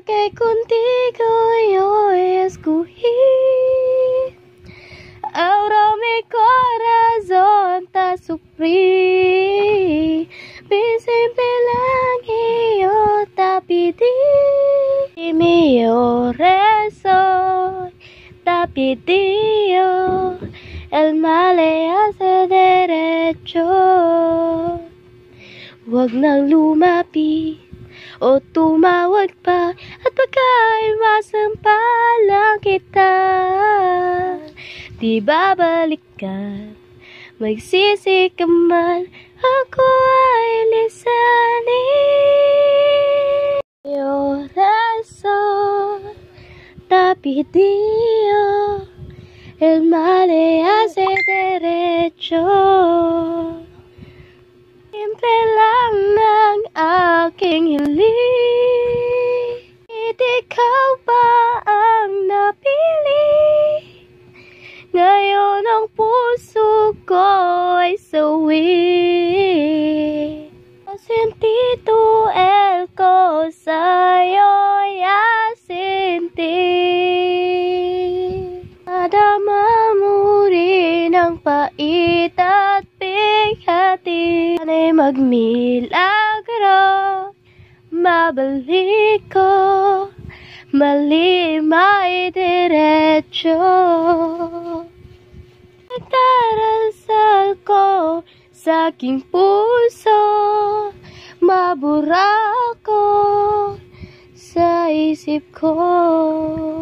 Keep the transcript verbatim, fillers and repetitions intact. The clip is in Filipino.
Que contigo yo escogí. Ahora mi corazón te sufrí. Mi simple lang yo te pedí. Y mi oración te pidió. El mal le hace derecho. Huwag nang lumapit o tumawag pa, at pagka'y masampalang kita, di babalikan, magsisi ka man, ako ay lisanin. Oración te pidió, el mal le hace derecho. Simple lang ng aking hiling, at ikaw ba ang napili? Ngayon ang puso ko ay sawi. Sentido el ko sa'yo'y asinti. Madama mo rin ang pait at bighati. Sana'y magmilagro, mabalik ko, mali may diretso. Nagdarasal ko sa aking puso, mabura ko sa isip ko.